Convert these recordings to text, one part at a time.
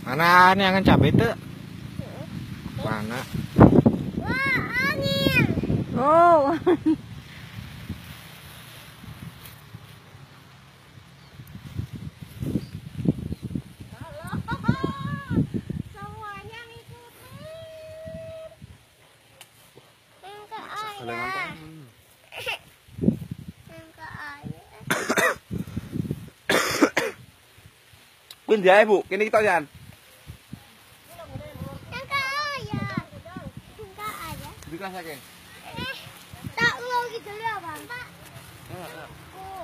Mana nih yang cabai tuh? Mana? Wah, angin. Oh. Semuanya ngikutin. Enggak ayah. Enggak ayah. Quên gì Bu? Cái này to dàn. Enggak ayah. Enggak ayah. Berikan saya ke. Tak mau gitu loh, Bang. Pak. Oh.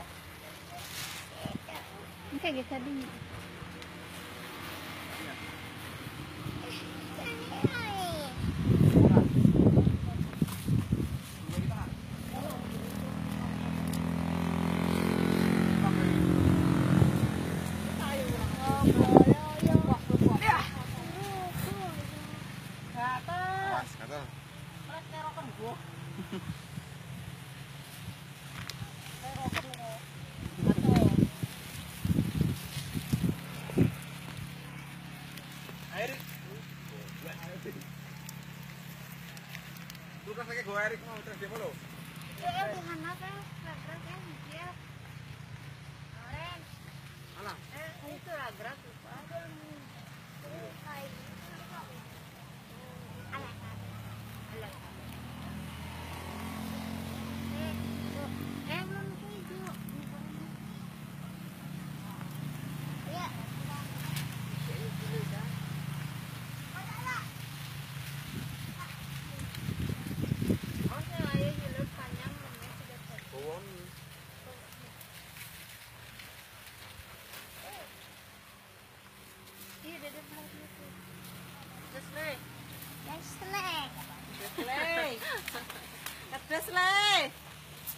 Ini kayak gitu tadi. Awas, kata. Erik. Lu kan pakai gua Erik mau terus dia follow. Alah. Itu lah gerak lupa.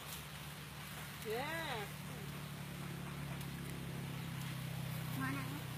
Mana?